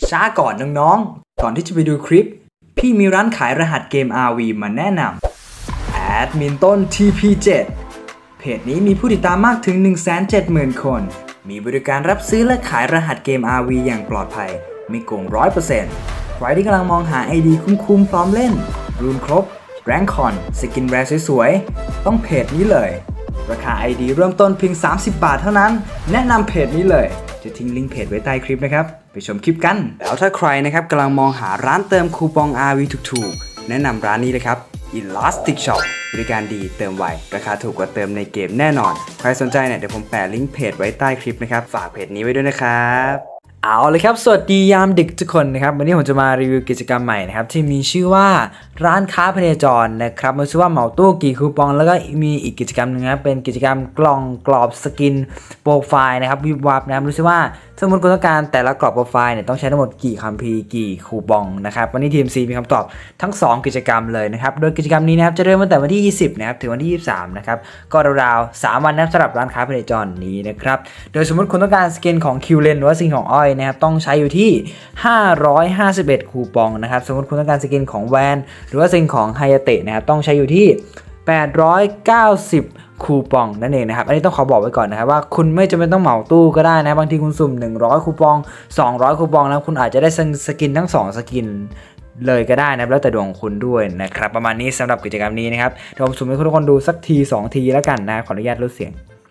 ช้าก่อนน้องๆก่อนที่จะไปดูคลิปพี่มีร้านขายรหัสเกม RV มาแนะนำแอดมินต้น TP7 เพจนี้มีผู้ติดตามมากถึง 170,000 คนมีบริการรับซื้อและขายรหัสเกม RV อย่างปลอดภัยไม่โกง 100% ใครที่กำลังมองหา ID คุ้มๆพร้อมเล่นรูนครบแรงคอนสกินแรร์สวยๆต้องเพจนี้เลยราคา ID เริ่มต้นเพียง30 บาทเท่านั้นแนะนำเพจนี้เลยจะทิ้งลิงก์เพจไว้ใต้คลิปนะครับไปชมคลิปกันแล้วถ้าใครนะครับกำลังมองหาร้านเติมคูปอง RV ถูกๆแนะนำร้านนี้เลยครับ Elastic Shop บริการดีเติมไวราคาถูกกว่าเติมในเกมแน่นอนใครสนใจเนี่ยเดี๋ยวผมแปะลิงก์เพจไว้ใต้คลิปนะครับฝากเพจนี้ไว้ด้วยนะครับเอาเลยครับสวัสดียามดึกทุกคนนะครับวันนี้ผมจะมารีวิวกิจกรรมใหม่นะครับที่มีชื่อว่าร้านค้าพเนจรนะครับมันชื่อว่าเหมาตู้กี่คูปองแล้วก็มีอีกกิจกรรมนึงนะครับเป็นกิจกรรมกล่องกรอบสกินโปรไฟล์นะครับวิบวับนะครับรู้สึกว่าสมมติคุณต้องการแต่ละกรอบโปรไฟล์เนี่ยต้องใช้ทั้งหมดกี่คัมภีร์กี่คูปองนะครับวันนี้ทีมซีมีคำตอบทั้ง2กิจกรรมเลยนะครับโดยกิจกรรมนี้นะครับจะเริ่มตั้งแต่วันที่20นะครับถึงวันที่23นะครับก็ราวๆ3วันนะครับสำหรับร้านค้าพเนจรนี้นะครับโดยสมมติคุณต้องการสกินของคิวเลนหรือว่าสกินของอ้อยนะครับต้องใช้อยู่ที่551คูปองนะครับสมมติคุณต้องการสกินของแวนหรือว่าสกินของไฮยาเตะนะครับต้องใช้อยู่ที่890คูปองนั่นเองนะครับอันนี้ต้องขอบอกไว้ก่อนนะครับว่าคุณไม่จำเป็นต้องเหมาตู้ก็ได้นะบางทีคุณสุ่ม100คูปอง200คูปองแล้วคุณอาจจะได้สกินทั้ง2สกินเลยก็ได้นะแล้วแต่ดวงคุณด้วยนะครับประมาณนี้สำหรับกิจกรรมนี้นะครับเดี๋ยวผมสุ่มให้ทุกคนดูสักที2ทีแล้วกันนะขออนุญาตลดเสียง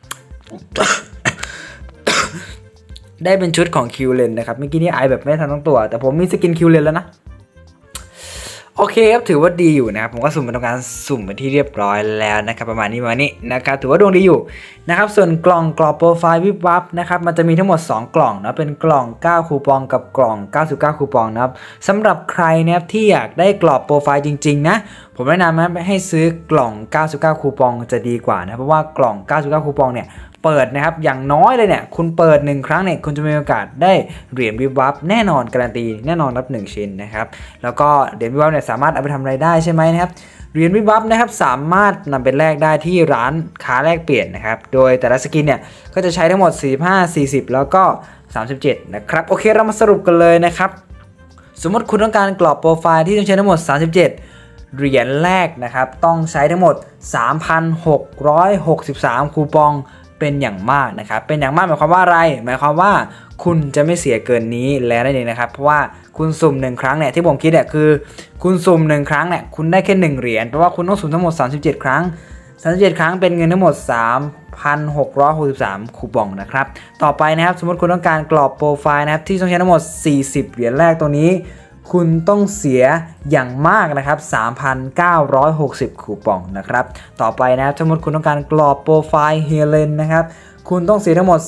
ได้เป็นชุดของคิวเลนนะครับเมื่อกี้นี้ไอแบบไม่ทันทั้งตัวแต่ผมมีสกินคิวเลนแล้วนะโอเคครับถือว่าดีอยู่นะครับผมก็สุ่มเป็นการสุ่มเป็นที่เรียบร้อยแล้วนะครับประมาณนี้นะครับถือว่าดวงดีอยู่นะครับส่วนกล่องกรอบโปรไฟล์วิบวับนะครับมันจะมีทั้งหมด2กล่องนะเป็นกล่อง9คูปองกับกล่อง99คูปองนะครับสำหรับใครนะครับที่อยากได้กรอบโปรไฟล์จริงๆนะผมแนะนำนะให้ซื้อกล่อง99คูปองจะดีกว่านะเพราะว่ากล่อง99คูปองเนี่ยเปิดนะครับอย่างน้อยเลยเนี่ยคุณเปิด1ครั้งเนี่ยคุณจะมีโอกาสได้เหรียญวิบวับแน่นอนการันตีแน่นอนรับ1ชิ้นนะครับแล้วก็เหรียญวิบวับเนี่ยสามารถเอาไปทำอะไรได้ใช่ไหมนะครับเหรียญวิบวับนะครับสามารถนำไปแลกได้ที่ร้านค้าแลกเปลี่ยนนะครับโดยแต่ละสกินเนี่ยก็จะใช้ทั้งหมด45 40แล้วก็37นะครับโอเคเรามาสรุปกันเลยนะครับสมมติคุณต้องการกรอบโปรไฟล์ที่ต้องใช้ทั้งหมด37เหรียญแรกนะครับต้องใช้ทั้งหมด 3,663 คูปองเป็นอย่างมากนะครับเป็นอย่างมากหมายความว่าอะไรหมายความว่าคุณจะไม่เสียเกินนี้แล้วนั่นเองนะครับเพราะว่าคุณสุ่ม1ครั้งเนี่ยที่ผมคิดเนี่ยคือคุณสุ่ม1ครั้งเนี่ยคุณได้แค่1เหรียญเพราะว่าคุณต้องสุ่มทั้งหมด37ครั้ง37ครั้งเป็นเงินทั้งหมด 3,663 คูปองนะครับต่อไปนะครับสมมติคุณต้องการกรอบโปรไฟล์นะครับที่ต้องใช้ทั้งหมด40เหรียญแรกตัวนี้คุณต้องเสียอย่างมากนะครับ 3,960 คูปองนะครับต่อไปนะครับสมมติคุณต้องการกรอบโปรไฟล์เฮเลนนะครับคุณต้องเสียทั้งหมด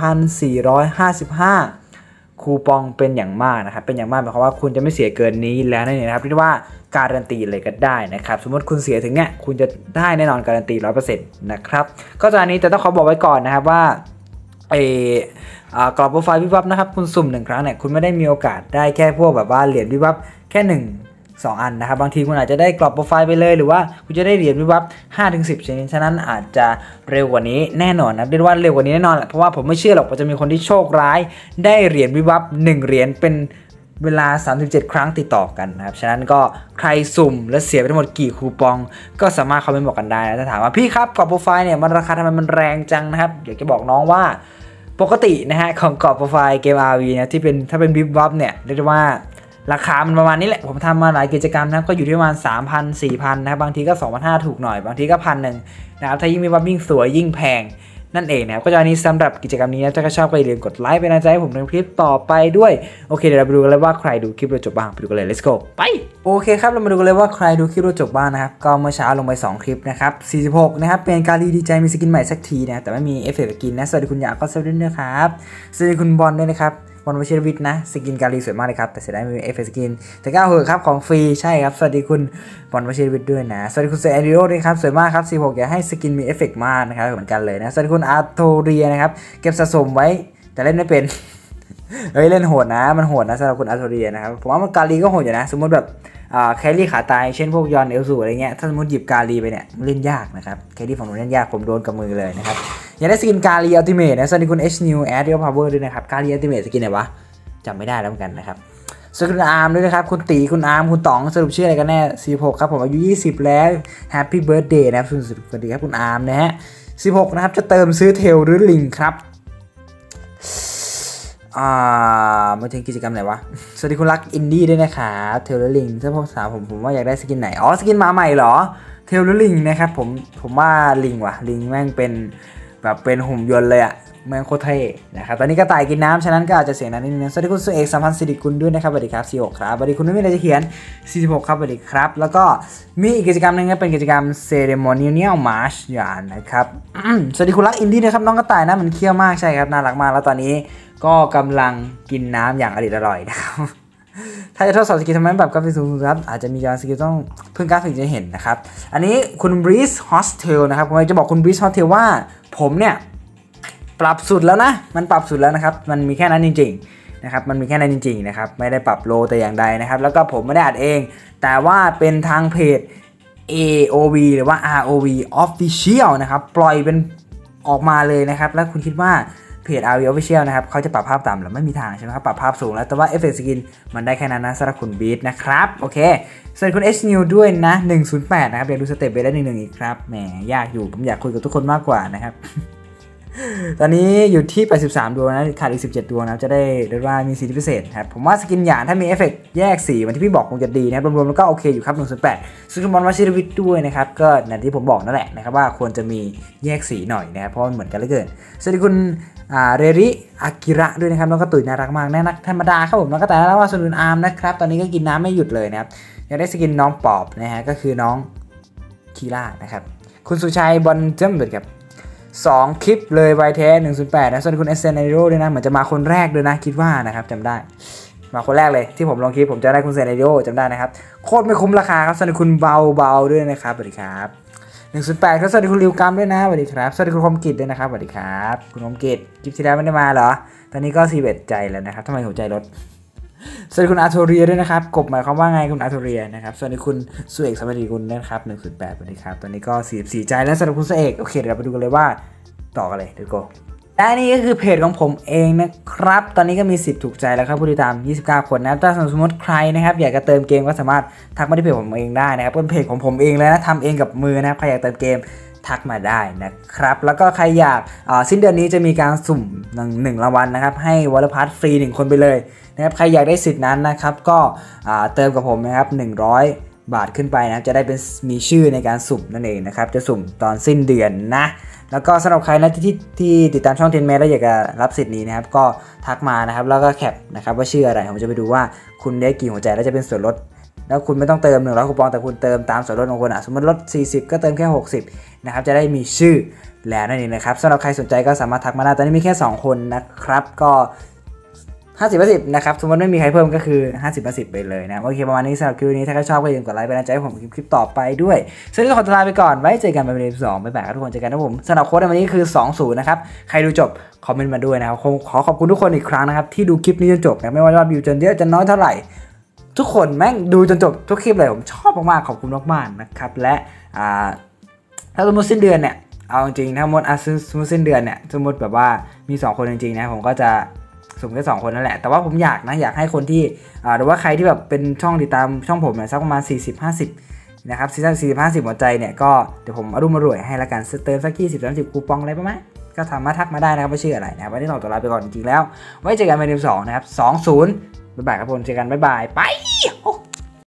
4,455 คูปองเป็นอย่างมากนะครับเป็นอย่างมากหมายความว่าคุณจะไม่เสียเกินนี้แล้วนั่นเองนะครับเรียกว่าการันตีเลยก็ได้นะครับสมมติคุณเสียถึงเนี่ยคุณจะได้แน่นอนการันตี 100% นะครับก็จากนี้แต่ต้องขอบอกไว้ก่อนนะครับว่ากรอบโปรไฟล์วิบวับนะครับคุณสุ่ม1ครั้งเนี่ยคุณไม่ได้มีโอกาสได้แค่พวกแบบว่าเหรียญวิบวับแค่1-2 อันนะครับบางทีคุณอาจจะได้กรอบโปรไฟล์ไปเลยหรือว่าคุณจะได้เหรียญวิบวับ 5-10 ชนิดฉะนั้นอาจจะเร็วกว่านี้แน่นอนนะเรียกว่าเร็วกว่านี้แน่นอนแหละเพราะว่าผมไม่เชื่อหรอกว่าจะมีคนที่โชคร้ายได้เหรียญวิบวับ1เหรียญเป็นเวลา37ครั้งติดต่อกันนะครับฉะนั้นก็ใครสุ่มและเสียไปทั้งหมดกี่คูปองก็สามารถคอมเมนต์บอกกันได้นะถ้าถามว่าพี่ครับกรอบโปรไฟล์เนี่ยมันราคาทำไมมันแรงจังนะครับอยากจะบอกน้องว่าปกตินะฮะของกรอบโปรไฟล์เกม RV นะที่เป็นถ้าเป็นวิบวับเนี่ยเรียกว่าราคามันประมาณนี้แหละผมทำมาหลายกิจกรรมนะก็อยู่ที่ประมาณ 3,000 4,000 นะครับบางทีก็ 2,500 ถูกหน่อยบางทีก็ 1,000 นะครับถ้ายิ่งมีวับยิ่งสวยยิ่งแพงนั่นเองนะครับก็จะอันนี้สำหรับกิจกรรมนี้นะถ้าชอบก็อย่าลืมกดไลค์เป็นกำลังใจให้ผมในคลิปต่อไปด้วยโอเคเดี๋ยวเราไปดูกันเลยว่าใครดูคลิปเราจบบ้างไปดูกันเลย let's go ไปโอเคครับเรามาดูกันเลยว่าใครดูคลิปเราจบบ้างนะครับก็เมื่อเช้าลงไป2คลิปนะครับ46นะครับเป็นการดีใจมีสกินใหม่สักทีนะแต่ไม่มีเอฟเฟกต์สกินนะสวัสดีคุณอยากก็สวัสดีด้วยครับสวัสดีคุณบอลด้วยนะครับบอลวชิรวิทย์นะสกินการีสวยมากเลยครับแต่เสียดายไม่มีเอฟเฟกต์สกินแต่ก็เอาเหอะครับของฟรีใช่ครับสวัสดีคุณบอลวชิรวิทย์ด้วยนะสวัสดีคุณเซอริโอด้วยครับสวยมากครับ46อยากให้สกินมีเอฟเฟกต์มากนะครับเหมือนกันเลยนะสวัสดีคุณอาร์โทเรียนะครับเก็บสะสมไว้แต่เล่นไม่เป็น เฮ้ยเล่นโหดนะมันโหดนะสำหรับคุณอาร์โทเรียนะครับผมว่ามันการีก็โหดอยู่นะสมมติแบบแครี่ขาตายเช่นพวกยอนเอลซูอะไรเงี้ยถ้าสมมติหยิบการีไปเนี่ยเล่นยากนะครับแครี่ฝั่งนู้นเล่นยากผมโดนกับมือเลยนะครับอยากได้สกินการีอัลติเมทนะสวัสดีคุณ H New Air Deal Power ด้วยนะครับการีอัลติเมทสกินไหนวะจำไม่ได้แล้วเหมือนกันนะครับสวัสดีคุณอาร์มด้วยนะครับคุณตีคุณอาร์มคุณต๋องสรุปชื่ออะไรกันแน่46ครับผมอายุ20แล้วแฮปปี้เบิร์ธเดย์นะครับสวัสดีครับคุณอาร์มนะฮะ16นะครับจะเติมซื้อเทลหรือลิงครับมาถึงกิจกรรมไหนวะสวัสดีคุณรักอินดี้ด้วยนะครับเทลหรือลิงถ้าพวกสาวผมว่าอยากได้สกินไหนสกินมาใหม่เหรอเทลหรือลิงนะครับผมว่าลิงว่ะลิงแม่งเป็นแบบเป็นหุ่นยนต์เลยอะแม่งโคตรเท่นะครับตอนนี้กระต่ายกินน้ำฉะนั้นก็อาจจะเสียงดังนิดนึงสวัสดีคุณสุเอกสัมพันธ์สิริกุลด้วยนะครับสวัสดีครับ46ครับสวัสดีคุณไม่มีอะไรจะเขียน46ครับสวัสดีครับแล้วก็มีอีกกิจกรรมนึงเป็นกิจกรรม Ceremonial March อย่างนะครับสวัสดีคุณรักอินดี้นะครับน้องกระต่ายนะมันเคี้ยวมากใช่ครับน่ารักมากแล้วตอนนี้ก็กำลังกินน้ำอย่างอร่อยนะครับถ้าจะทดสอบสกิลทำไมแบบกราฟิกสูงครับอาจจะมีการสกิลต้องเพิ่งกราฟิกจะเห็นนะครับอันนี้คุณ Breeze Hostel นะครับผมจะบอกคุณ Breeze Hostel ว่าผมเนี่ยปรับสุดแล้วนะมันปรับสุดแล้วนะครับมันมีแค่นั้นจริงๆนะครับมันมีแค่นั้นจริงๆนะครับไม่ได้ปรับโลแต่อย่างใดนะครับแล้วก็ผมไม่ได้อัดเองแต่ว่าเป็นทางเพจ AOV หรือว่า ROV Official นะครับปล่อยเป็นออกมาเลยนะครับแล้วคุณคิดว่าเพจ ROV Official นะครับเขาจะปรับภาพต่ำหรือไม่มีทางใช่ไหมครับปรับภาพสูงแล้วแต่ว่าเอฟเฟกต์สกินมันได้แค่นั้นนะสำหรับคุณบีทนะครับโอเคส่วนคุณ H New ด้วยนะ108นะครับอยากดูสเต็ปเบสได้11อีกครับแหมยากอยู่ผมอยากคุยกับทุกคนมากกว่านะครับตอนนี้อยู่ที่83ดวงนะขาดอีก17ดวงนะจะได้เรียกว่ามีสิทธิพิเศษครับผมว่าสกินหยางถ้ามีเอฟเฟกต์แยกสีเหมือนที่พี่บอกคงจะดีนะครับรวมๆแล้วก็โอเคอยู่ครับ108สุดมอนวชิรวิทย์ด้วยนะครับก็อย่างที่ผมบอกนั่นแหละนะครับว่าควรจะมีแยกสีหน่อยนะครับเพราะมันเหมือนกันเหลือเกินสวัสดีคุณเรริอากิระด้วยนะครับน้องกระตุยน่ารักมากน่ารักธรรมดาครับผมน้องกระต่ายน่ารักว่าส่วนคุณอาร์มนะครับตอนนี้ก็กินน้ำไม่หยุดเลยนะครับอยากได้สกินน้องปอบนะฮะก็คือน้องคีร่านะครับคุณสุชัยบอลเจมเบิร์ดครับ2คลิปเลยไวแท้108นะส่วนคุณเอเซนไนโรด้วยนะเหมือนจะมาคนแรกด้วยนะคิดว่านะครับจำได้มาคนแรกเลยที่ผมลงคลิปผมจะได้คุณเซนไนโรจำได้นะครับโคตรไม่คุ้มราคาครับส่วนคุณเบาด้วยนะครับสวัสดีครับ108ครับสวัสดีคุณริวกัมด้วยนะสวัสดีครับสวัสดีคุณคมกิจด้วยนะครับสวัสดีครับคุณคมกิจคลิปที่แล้วไม่ได้มาเหรอตอนนี้ก็41ใจแล้วนะครับทำไมหัวใจลดสวัสดีคุณอาร์โทเรียด้วยนะครับกบหมายความว่าไงคุณอาร์โทเรียนะครับสวัสดีคุณสุเอกสวัสดีคุณนะครับ108สวัสดีครับตอนนี้ก็44ใจแล้วสำหรับคุณสุเอกโอเคเดี๋ยวเราไปดูกันเลยว่าต่อกันเลยเดี๋ยวก็และนี่ก็คือเพจของผมเองนะครับตอนนี้ก็มี10ถูกใจแล้วครับผู้ติดตาม29คนนะถ้าสมมติใครนะครับอยากจะเติมเกมก็สามารถทักมาที่เพจผมเองได้นะครับเป็นเพจของผมเองเลยนะทำเองกับมือนะครับใครอยากเติมเกมทักมาได้นะครับแล้วก็ใครอยากสิ้นเดือนนี้จะมีการสุ่ม1รางวัลนะครับให้วอลพัทฟรี1คนไปเลยนะครับใครอยากได้สิทธิ์นั้นนะครับก็เติมกับผมนะครับ100 บาทขึ้นไปนะจะได้เป็นมีชื่อในการสุ่มนั่นเองนะครับจะสุ่มตอนสิ้นเดือนนะแล้วก็สำหรับใครนะที่ติดตามช่อง10 เมตรแล้วอยากจะรับสิทธิ์นี้นะครับก็ทักมานะครับแล้วก็แคปนะครับว่าชื่ออะไรผมจะไปดูว่าคุณได้กี่หัวใจแล้วจะเป็นส่วนลดแล้วคุณไม่ต้องเติม100คูปองแต่คุณเติมตามส่วนลดของคุณสมมติลด40ก็เติมแค่60นะครับจะได้มีชื่อแล้วนั่นเองนะครับสำหรับใครสนใจก็สามารถทักมาได้ตอนนี้มีแค่2คนนะครับก็50/10นะครับสมมติไม่มีใครเพิ่มก็คือ50/10ไปเลยนะโอเคประมาณนี้สำหรับคลิปนี้ถ้าใครชอบก็อย่าลืมกดไลค์เป็นกำลังใจให้ผมคลิปต่อไปด้วยซึ่งก็ขอลาไปก่อนไว้เจอกันในวันที่2บ๊ายบายครับทุกคนเจอกันนะผมสำหรับโค้ดในวันนี้คือ20นะครับใครดูจบคอมเมนต์มาด้วยนะครับขอขอบคุณทุกคนอีกครั้งนะครับที่ดูคลิปนี้จนจบนะไม่ว่าจะวิวจนเยอะจนน้อยเท่าไหร่ทุกคนแม่งดูจนจบทุกคลิปเลยผมชอบมากๆขอบคุณมากๆนะครับและถ้าสมมติสิ้นเดือนเนี่ยเอาจริงๆถ้าสมมติสิ้นเดือนเนี่ยสมมติแบบว่ามี2คนจริงๆนะผมก็จะสุ่มแค่2คนนั่นแหละแต่ว่าผมอยากให้คนที่หรือว่าใครที่แบบเป็นช่องติดตามช่องผมเนี่ยสักประมาณ40-50นะครับ40-50หัวใจเนี่ยก็เดี๋ยวผมอรุ่มอร่วยให้ละกันเติมสัก20-30คูปองอะไรประมาณก็สามารถทักมาได้นะครับว่าชื่ออะไรนะวันนี้เราตัวลาไปก่อนจริงๆแล้วไว้เจอกันในเดือน2นะครับ20บ๊ายบายครับผมเจอกันบ๊ายบายไป